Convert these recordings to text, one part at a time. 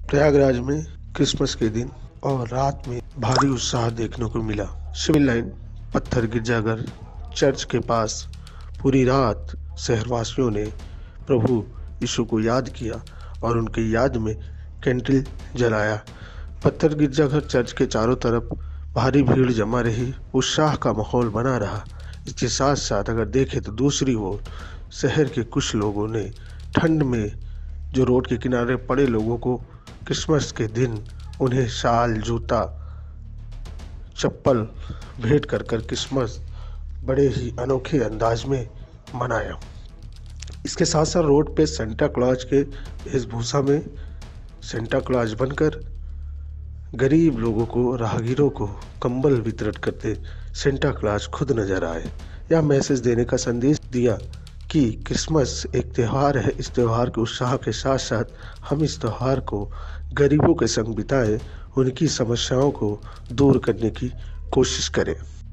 प्रयागराज में क्रिसमस के दिन और रात में भारी उत्साह देखने को मिला। सिविल लाइन, पत्थर गिरजाघर, चर्च के पास पूरी रात शहरवासियों ने प्रभु यीशु को याद किया और उनकी याद में कैंडल जलाया। पत्थर गिरजाघर, चर्च के चारों तरफ भारी भीड़ जमा रही, उत्साह का माहौल बना रहा। इसके साथ साथ अगर देखें तो दूसरी ओर शहर के कुछ लोगों ने ठंड में जो रोड के किनारे पड़े लोगों को क्रिसमस के दिन उन्हें शाल, जूता, चप्पल भेंट कर क्रिसमस बड़े ही अनोखे अंदाज में मनाया। इसके साथ साथ रोड पे सेंटा क्लॉज के वेशभूषा में सेंटा क्लॉज बनकर गरीब लोगों को, राहगीरों को कंबल वितरित करते सेंटा क्लॉज खुद नजर आए। यह मैसेज देने का संदेश दिया कि क्रिसमस एक त्यौहार है। इस त्यौहार के उत्साह के साथ साथ हम इस त्यौहार को गरीबों के संग बिताएं, उनकी समस्याओं को दूर करने की कोशिश करें।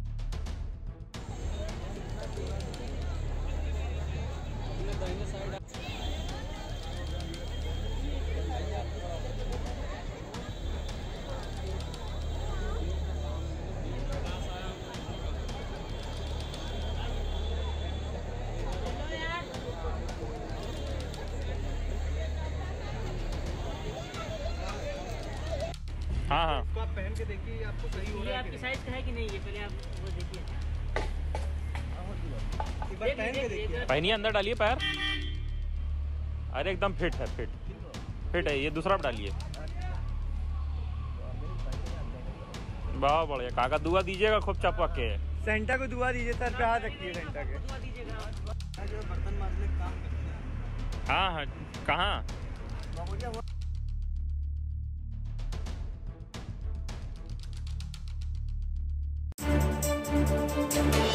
हाँ हाँ, इसको आप पहन के देखिए, आपको सही हो रहा है। आपकी साइज का है कि नहीं ये पहले आप वो देखिए। एक बार पहन के देखिए। पहनिए, अंदर डालिए पैर। अरे एकदम फिट है, फिट है। ये दूसरा डालिए। बहुत बढ़िया। काका दुआ दीजिएगा खूब चपक के। सेंटा को दुआ दीजिए, सर पे हाथ रखिए सेंटा के। बर्तन मारने का काम करते हैं। हाँ हाँ, कहाँ?